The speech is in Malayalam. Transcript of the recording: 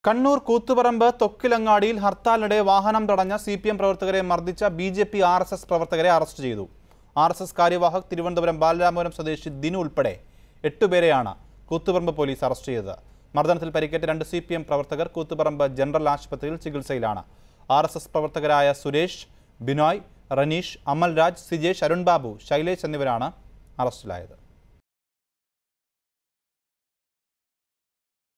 കണ്ണൂർ കൂത്തുപറമ്പ് തൊക്കിലങ്ങാടിയിൽ ഹർത്താലിനിടെ വാഹനം തടഞ്ഞ CPM പ്രവർത്തകരെ മർദ്ദിച്ച BJP RSS പ്രവർത്തകരെ അറസ്റ്റ് ചെയ്തു. RSS കാര്യവാഹക് തിരുവനന്തപുരം ബാലരാമപുരം സ്വദേശി ദിനു ഉൾപ്പെടെ 8 പേരെയാണ് കൂത്തുപറമ്പ് പോലീസ് അറസ്റ്റ് ചെയ്തത്. മർദ്ദനത്തിൽ പരിക്കേറ്റ 2 CPM പ്രവർത്തകർ കൂത്തുപറമ്പ് ജനറൽ ആശുപത്രിയിൽ ചികിത്സയിലാണ്. RSS പ്രവർത്തകരായ സുരേഷ്, ബിനോയ്, റനീഷ്, അമൽരാജ്, സിജേഷ്, അരുൺ ബാബു, ശൈലേഷ് എന്നിവരാണ് അറസ്റ്റിലായത്.